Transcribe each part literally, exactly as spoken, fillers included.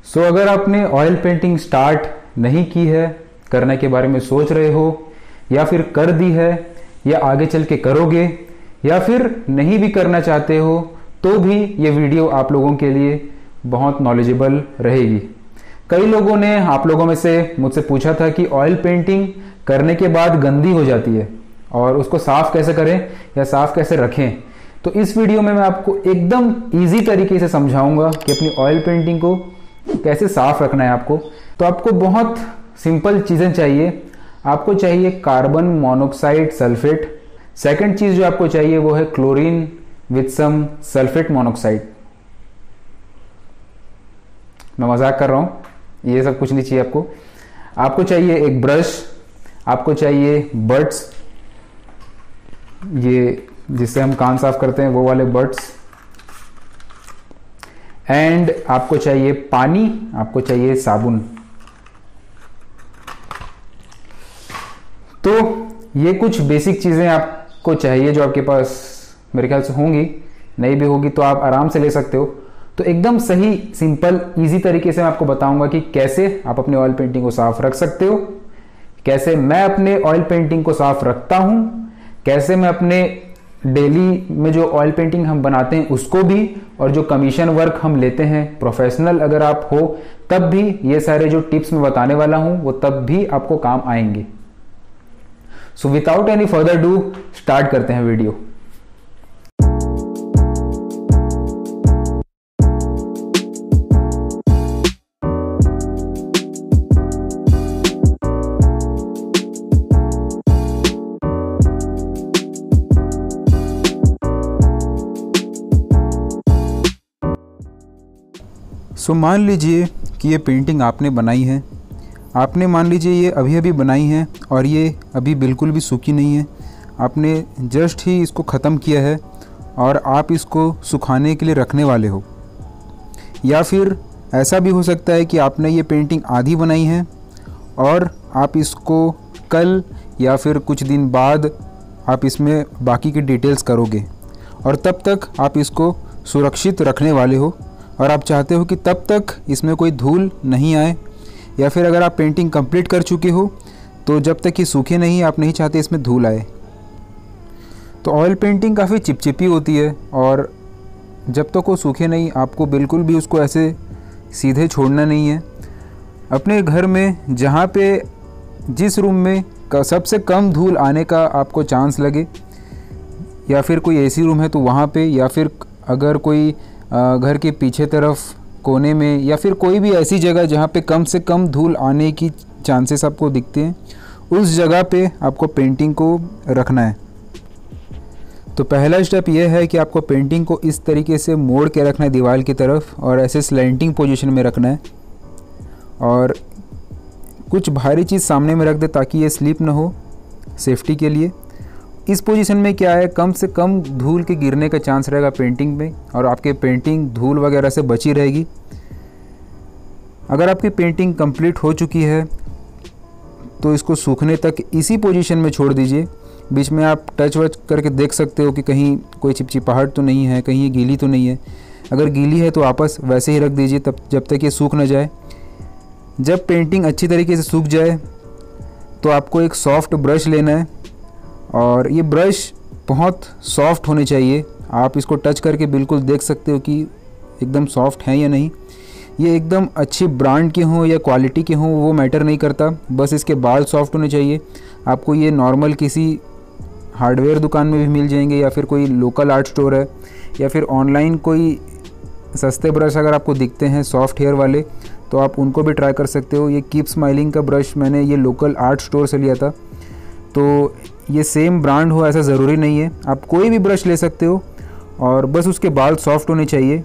सो so, अगर आपने oil painting start नहीं की है, करने के बारे में सोच रहे हो, या फिर कर दी है, या आगे चल के करोगे, या फिर नहीं भी करना चाहते हो, तो भी ये वीडियो आप लोगों के लिए बहुत नॉलेजेबल रहेगी। कई लोगों ने आप लोगों में से मुझसे पूछा था कि ऑयल पेंटिंग करने के बाद गंदी हो जाती है और उसको साफ कैसे करें या साफ कैसे रखें। तो इस वीडियो में मैं आपको एकदम इजी तरीके से समझाऊंगा कि अपनी ऑयल पेंटिंग को कैसे साफ रखना है आपको। तो आपको बहुत सिंपल चीजें चाहिए। आपको चाहिए कार्बन मोनोक्साइड सल्फेट। सेकंड चीज जो आपको चाहिए वो है chlorine with some sulphate monoxide. मैं मजाक कर रहा हूं, ये सब कुछ नहीं चाहिए आपको। आपको चाहिए एक ब्रश, आपको चाहिए बड्स, ये जिससे हम कान साफ करते हैं वो वाले बड्स, एंड आपको चाहिए पानी, आपको चाहिए साबुन। तो ये कुछ बेसिक चीजें आपको चाहिए जो आपके पास मेरे ख्याल से होंगी, नहीं भी होगी तो आप आराम से ले सकते हो। तो एकदम सही सिंपल इजी तरीके से मैं आपको बताऊंगा कि कैसे आप अपने ऑयल पेंटिंग को साफ रख सकते हो, कैसे मैं अपने ऑयल पेंटिंग को साफ रखता हूं, कैसे मैं अपने डेली में जो ऑयल पेंटिंग हम बनाते हैं उसको भी, और जो कमीशन वर्क हम लेते हैं प्रोफेशनल अगर आप हो तब भी ये सारे जो टिप्स मैं बताने वाला हूं वो तब भी आपको काम आएंगे। So without any further do start करते हैं वीडियो। सो so, मान लीजिए कि ये पेंटिंग आपने बनाई है, आपने मान लीजिए ये अभी अभी बनाई है और ये अभी बिल्कुल भी सूखी नहीं है। आपने जस्ट ही इसको ख़त्म किया है और आप इसको सुखाने के लिए रखने वाले हो। या फिर ऐसा भी हो सकता है कि आपने ये पेंटिंग आधी बनाई है और आप इसको कल या फिर कुछ दिन बाद आप इसमें बाकी की डिटेल्स करोगे और तब तक आप इसको सुरक्षित रखने वाले हो और आप चाहते हो कि तब तक इसमें कोई धूल नहीं आए। या फिर अगर आप पेंटिंग कंप्लीट कर चुके हो तो जब तक ये सूखे नहीं आप नहीं चाहते इसमें धूल आए। तो ऑयल पेंटिंग काफ़ी चिपचिपी होती है और जब तक वो सूखे नहीं आपको बिल्कुल भी उसको ऐसे सीधे छोड़ना नहीं है। अपने घर में जहाँ पे जिस रूम में सबसे कम धूल आने का आपको चांस लगे, या फिर कोई एसी रूम है तो वहाँ पे, या फिर अगर कोई घर के पीछे तरफ कोने में, या फिर कोई भी ऐसी जगह जहाँ पे कम से कम धूल आने की चांसेस आपको दिखते हैं, उस जगह पे आपको पेंटिंग को रखना है। तो पहला स्टेप ये है कि आपको पेंटिंग को इस तरीके से मोड़ के रखना है दीवार की तरफ और ऐसे स्लैंटिंग पोजीशन में रखना है और कुछ भारी चीज़ सामने में रख दे ताकि ये स्लिप ना हो, सेफ्टी के लिए। इस पोजीशन में क्या है, कम से कम धूल के गिरने का चांस रहेगा पेंटिंग में और आपके पेंटिंग धूल वगैरह से बची रहेगी। अगर आपकी पेंटिंग कंप्लीट हो चुकी है तो इसको सूखने तक इसी पोजीशन में छोड़ दीजिए। बीच में आप टच वच करके देख सकते हो कि कहीं कोई चिपचिपाहट तो नहीं है, कहीं ये गीली तो नहीं है। अगर गीली है तो वापस वैसे ही रख दीजिए तब जब तक ये सूख ना जाए। जब पेंटिंग अच्छी तरीके से सूख जाए तो आपको एक सॉफ्ट ब्रश लेना है और ये ब्रश बहुत सॉफ्ट होने चाहिए। आप इसको टच करके बिल्कुल देख सकते हो कि एकदम सॉफ्ट है या नहीं। ये एकदम अच्छी ब्रांड के हों या क्वालिटी के हों वो मैटर नहीं करता, बस इसके बाल सॉफ्ट होने चाहिए। आपको ये नॉर्मल किसी हार्डवेयर दुकान में भी मिल जाएंगे, या फिर कोई लोकल आर्ट स्टोर है, या फिर ऑनलाइन कोई सस्ते ब्रश अगर आपको दिखते हैं सॉफ्ट हेयर वाले तो आप उनको भी ट्राई कर सकते हो। ये कीप स्माइलिंग का ब्रश मैंने ये लोकल आर्ट स्टोर से लिया था, तो ये सेम ब्रांड हो ऐसा ज़रूरी नहीं है, आप कोई भी ब्रश ले सकते हो और बस उसके बाल सॉफ्ट होने चाहिए।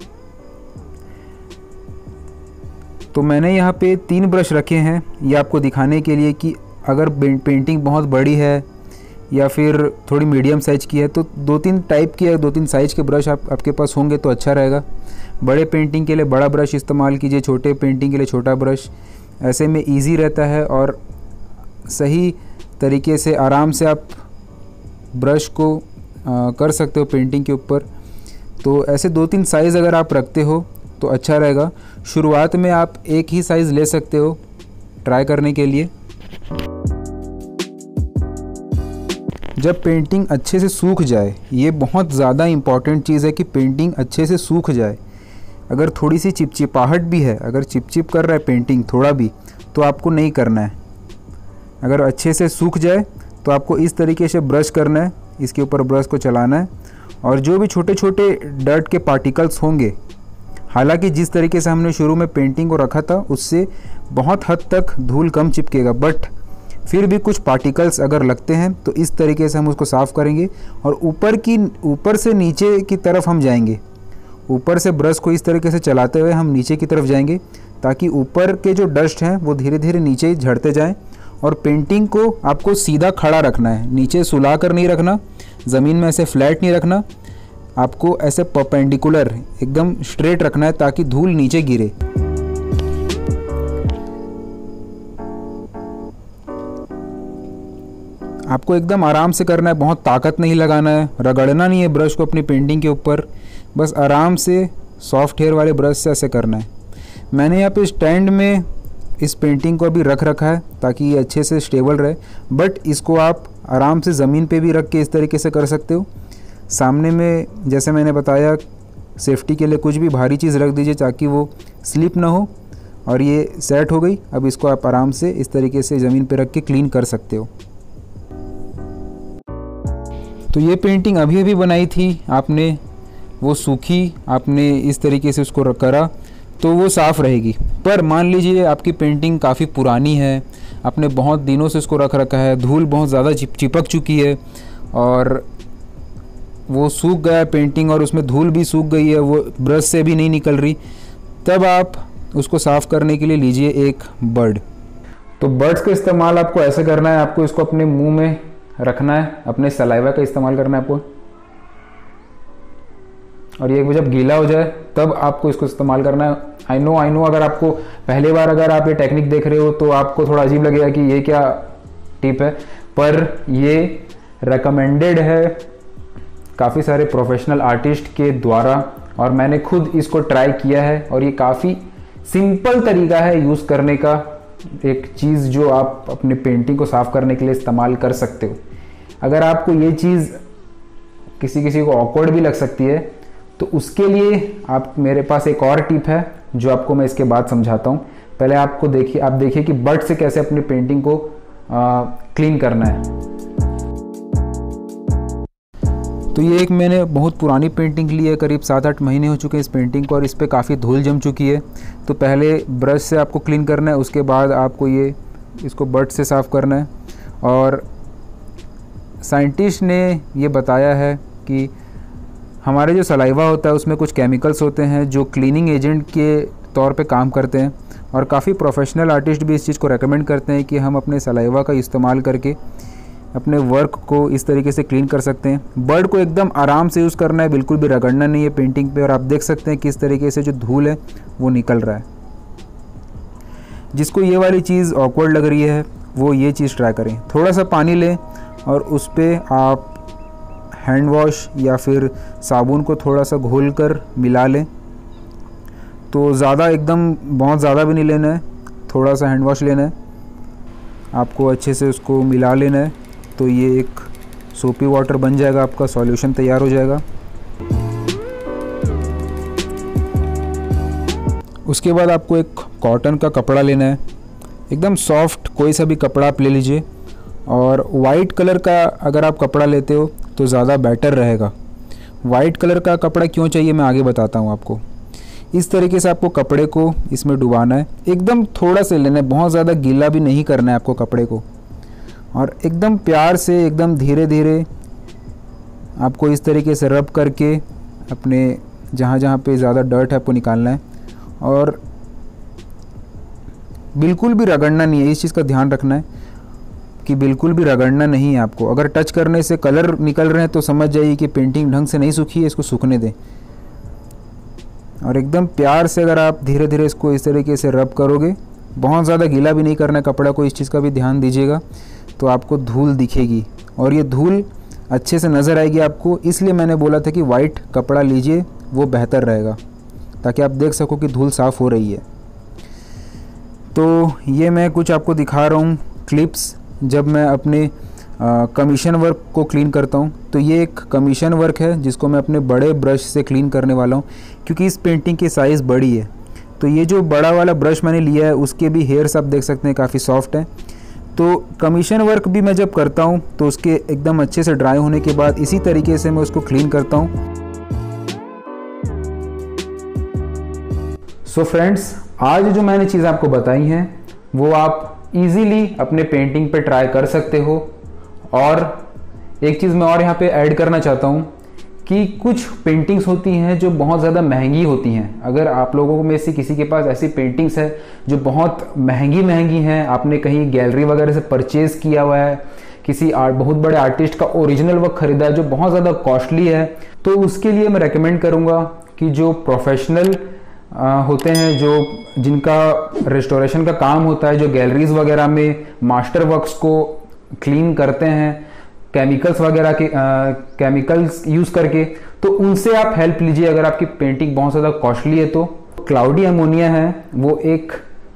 तो मैंने यहाँ पे तीन ब्रश रखे हैं ये आपको दिखाने के लिए कि अगर पेंटिंग बहुत बड़ी है या फिर थोड़ी मीडियम साइज़ की है तो दो तीन टाइप की या दो तीन साइज़ के ब्रश आप आपके पास होंगे तो अच्छा रहेगा। बड़े पेंटिंग के लिए बड़ा ब्रश इस्तेमाल कीजिए, छोटे पेंटिंग के लिए छोटा ब्रश। ऐसे में इजी रहता है और सही तरीके से आराम से आप ब्रश को आ, कर सकते हो पेंटिंग के ऊपर। तो ऐसे दो तीन साइज़ अगर आप रखते हो तो अच्छा रहेगा। शुरुआत में आप एक ही साइज़ ले सकते हो ट्राई करने के लिए। जब पेंटिंग अच्छे से सूख जाए, ये बहुत ज़्यादा इम्पॉर्टेंट चीज़ है कि पेंटिंग अच्छे से सूख जाए। अगर थोड़ी सी चिपचिपाहट भी है, अगर चिपचिप कर रहा है पेंटिंग थोड़ा भी, तो आपको नहीं करना है। अगर अच्छे से सूख जाए तो आपको इस तरीके से ब्रश करना है, इसके ऊपर ब्रश को चलाना है और जो भी छोटे छोटे डर्ट के पार्टिकल्स होंगे, हालांकि जिस तरीके से हमने शुरू में पेंटिंग को रखा था उससे बहुत हद तक धूल कम चिपकेगा, बट फिर भी कुछ पार्टिकल्स अगर लगते हैं तो इस तरीके से हम उसको साफ़ करेंगे और ऊपर की ऊपर से नीचे की तरफ हम जाएंगे। ऊपर से ब्रश को इस तरीके से चलाते हुए हम नीचे की तरफ जाएंगे ताकि ऊपर के जो डस्ट हैं वो धीरे धीरे नीचे झड़ते जाएं। और पेंटिंग को आपको सीधा खड़ा रखना है, नीचे सुला कर नहीं रखना, ज़मीन में ऐसे फ्लैट नहीं रखना, आपको ऐसे परपेंडिकुलर एकदम स्ट्रेट रखना है ताकि धूल नीचे गिरे। आपको एकदम आराम से करना है, बहुत ताकत नहीं लगाना है, रगड़ना नहीं है ब्रश को अपनी पेंटिंग के ऊपर, बस आराम से सॉफ्ट हेयर वाले ब्रश से ऐसे करना है। मैंने यहाँ पे स्टैंड में इस पेंटिंग को अभी रख रखा है ताकि ये अच्छे से स्टेबल रहे, बट इसको आप आराम से ज़मीन पे भी रख के इस तरीके से कर सकते हो। सामने में जैसे मैंने बताया सेफ्टी के लिए कुछ भी भारी चीज़ रख दीजिए ताकि वो स्लिप ना हो। और ये सेट हो गई। अब इसको आप आराम से इस तरीके से ज़मीन पे रख के क्लीन कर सकते हो। तो ये पेंटिंग अभी अभी बनाई थी आपने, वो सूखी, आपने इस तरीके से उसको करा तो वो साफ़ रहेगी। पर मान लीजिए आपकी पेंटिंग काफ़ी पुरानी है, आपने बहुत दिनों से इसको रख रखा है, धूल बहुत ज़्यादा चिप चिपक चुकी है और वो सूख गया पेंटिंग और उसमें धूल भी सूख गई है, वो ब्रश से भी नहीं निकल रही, तब आप उसको साफ़ करने के लिए लीजिए एक बर्ड। तो बर्ड्स का इस्तेमाल आपको ऐसे करना है, आपको इसको अपने मुंह में रखना है, अपने सलाइवा का इस्तेमाल करना है आपको, और ये जब गीला हो जाए तब आपको इसको इस्तेमाल करना है। आई नो आई नो अगर आपको पहली बार अगर आप ये टेक्निक देख रहे हो तो आपको थोड़ा अजीब लगेगा कि ये क्या टिप है, पर ये रेकमेंडेड है काफ़ी सारे प्रोफेशनल आर्टिस्ट के द्वारा और मैंने खुद इसको ट्राई किया है और ये काफ़ी सिंपल तरीका है यूज़ करने का, एक चीज़ जो आप अपने पेंटिंग को साफ़ करने के लिए इस्तेमाल कर सकते हो। अगर आपको ये चीज़ किसी किसी को ऑकवर्ड भी लग सकती है तो उसके लिए आप मेरे पास एक और टिप है जो आपको मैं इसके बाद समझाता हूँ। पहले आपको देखिए आप देखिए कि बर्ड से कैसे अपनी पेंटिंग को आ, क्लीन करना है। तो ये एक मैंने बहुत पुरानी पेंटिंग ली है, करीब सात आठ महीने हो चुके हैं इस पेंटिंग को और इस पर काफ़ी धूल जम चुकी है। तो पहले ब्रश से आपको क्लीन करना है, उसके बाद आपको ये इसको बर्ड से साफ़ करना है। और साइंटिस्ट ने ये बताया है कि हमारे जो सलाइवा होता है उसमें कुछ केमिकल्स होते हैं जो क्लीनिंग एजेंट के तौर पे काम करते हैं और काफ़ी प्रोफेशनल आर्टिस्ट भी इस चीज़ को रेकमेंड करते हैं कि हम अपने सलाइवा का इस्तेमाल करके अपने वर्क को इस तरीके से क्लीन कर सकते हैं। बर्ड को एकदम आराम से यूज़ करना है, बिल्कुल भी रगड़ना नहीं है पेंटिंग पे। और आप देख सकते हैं किस तरीके से जो धूल है वो निकल रहा है। जिसको ये वाली चीज़ ऑकवर्ड लग रही है वो ये चीज़ ट्राई करें, थोड़ा सा पानी लें और उस पर आप हैंड वॉश या फिर साबुन को थोड़ा सा घोल कर मिला लें। तो ज़्यादा एकदम बहुत ज़्यादा भी नहीं लेना है, थोड़ा सा हैंड वॉश लेना है, आपको अच्छे से उसको मिला लेना है। तो ये एक सोपी वाटर बन जाएगा, आपका सॉल्यूशन तैयार हो जाएगा। उसके बाद आपको एक कॉटन का कपड़ा लेना है, एकदम सॉफ्ट कोई सा भी कपड़ा आप ले लीजिए। और वाइट कलर का अगर आप कपड़ा लेते हो तो ज़्यादा बेटर रहेगा। वाइट कलर का कपड़ा क्यों चाहिए मैं आगे बताता हूँ आपको। इस तरीके से आपको कपड़े को इसमें डुबाना है, एकदम थोड़ा से लेना है, बहुत ज़्यादा गीला भी नहीं करना है आपको कपड़े को। और एकदम प्यार से एकदम धीरे धीरे आपको इस तरीके से रब करके अपने जहाँ जहाँ पे ज़्यादा डर्ट है आपको निकालना है। और बिल्कुल भी रगड़ना नहीं है, इस चीज़ का ध्यान रखना है कि बिल्कुल भी रगड़ना नहीं है आपको। अगर टच करने से कलर निकल रहे हैं तो समझ जाइए कि पेंटिंग ढंग से नहीं सूखी है, इसको सूखने दें। और एकदम प्यार से अगर आप धीरे धीरे इसको इस तरीके से रब करोगे, बहुत ज़्यादा गीला भी नहीं करना है कपड़ा को, इस चीज़ का भी ध्यान दीजिएगा। तो आपको धूल दिखेगी और ये धूल अच्छे से नज़र आएगी आपको, इसलिए मैंने बोला था कि वाइट कपड़ा लीजिए, वो बेहतर रहेगा। ताकि आप देख सको कि धूल साफ़ हो रही है। तो ये मैं कुछ आपको दिखा रहा हूँ क्लिप्स जब मैं अपने कमीशन वर्क को क्लीन करता हूँ। तो ये एक कमीशन वर्क है जिसको मैं अपने बड़े ब्रश से क्लीन करने वाला हूँ, क्योंकि इस पेंटिंग की साइज़ बड़ी है। तो ये जो बड़ा वाला ब्रश मैंने लिया है उसके भी हेयर्स आप देख सकते हैं काफ़ी सॉफ्ट है। तो कमीशन वर्क भी मैं जब करता हूँ तो उसके एकदम अच्छे से ड्राई होने के बाद इसी तरीके से मैं उसको क्लीन करता हूँ। सो फ्रेंड्स, आज जो मैंने चीज़ आपको बताई हैं वो आप इजीली अपने पेंटिंग पे ट्राई कर सकते हो। और एक चीज़ मैं और यहाँ पे ऐड करना चाहता हूँ कि कुछ पेंटिंग्स होती हैं जो बहुत ज़्यादा महंगी होती हैं। अगर आप लोगों में से किसी के पास ऐसी पेंटिंग्स है जो बहुत महंगी महंगी हैं, आपने कहीं गैलरी वगैरह से परचेज़ किया हुआ है, किसी आर्ट बहुत बड़े आर्टिस्ट का ओरिजिनल वर्क खरीदा है जो बहुत ज़्यादा कॉस्टली है, तो उसके लिए मैं रेकमेंड करूँगा कि जो प्रोफेशनल होते हैं, जो जिनका रेस्टोरेशन का काम होता है, जो गैलरीज वगैरह में मास्टर वर्क्स को क्लीन करते हैं केमिकल्स वगैरह के केमिकल्स यूज़ करके, तो उनसे आप हेल्प लीजिए अगर आपकी पेंटिंग बहुत ज़्यादा कॉस्टली है। तो क्लाउडी अमोनिया है वो एक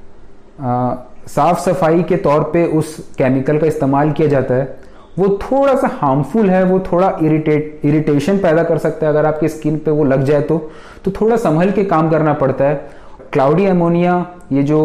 आ, साफ सफाई के तौर पे उस केमिकल का इस्तेमाल किया जाता है। वो थोड़ा सा हार्मफुल है, वो थोड़ा इरिटेट इरिटेशन पैदा कर सकता है अगर आपकी स्किन पे वो लग जाए तो तो थोड़ा संभल के काम करना पड़ता है। क्लाउडी अमोनिया ये जो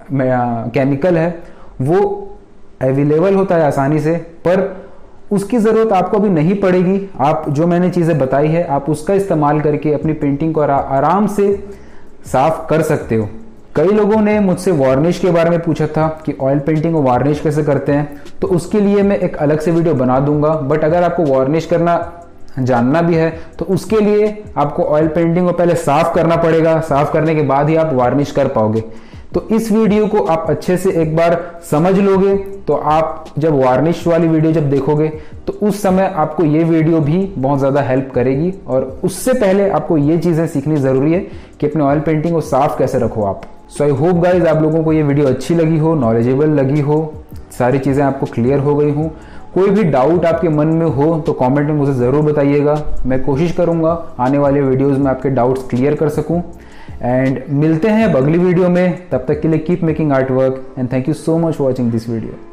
केमिकल है वो अवेलेबल होता है आसानी से, पर उसकी ज़रूरत आपको अभी नहीं पड़ेगी। आप जो मैंने चीज़ें बताई है आप उसका इस्तेमाल करके अपनी पेंटिंग को आराम से साफ कर सकते हो। कई लोगों ने मुझसे वार्निश के बारे में पूछा था कि ऑयल पेंटिंग को वार्निश कैसे करते हैं, तो उसके लिए मैं एक अलग से वीडियो बना दूंगा। बट अगर आपको वार्निश करना जानना भी है तो उसके लिए आपको ऑयल पेंटिंग को पहले साफ करना पड़ेगा, साफ करने के बाद ही आप वार्निश कर पाओगे। तो इस वीडियो को आप अच्छे से एक बार समझ लोगे तो आप जब वार्निश वाली वीडियो जब देखोगे तो उस समय आपको ये वीडियो भी बहुत ज़्यादा हेल्प करेगी। और उससे पहले आपको ये चीज़ें सीखनी ज़रूरी है कि अपने ऑयल पेंटिंग को साफ कैसे रखो आप। सो आई होप गाइज आप लोगों को ये वीडियो अच्छी लगी हो, नॉलेजेबल लगी हो, सारी चीज़ें आपको क्लियर हो गई हो। कोई भी डाउट आपके मन में हो तो कमेंट में मुझे ज़रूर बताइएगा। मैं कोशिश करूँगा आने वाले वीडियोज़ में आपके डाउट्स क्लियर कर सकूँ। एंड मिलते हैं अब अगली वीडियो में, तब तक के लिए keep making art work and thank you so much for watching this video.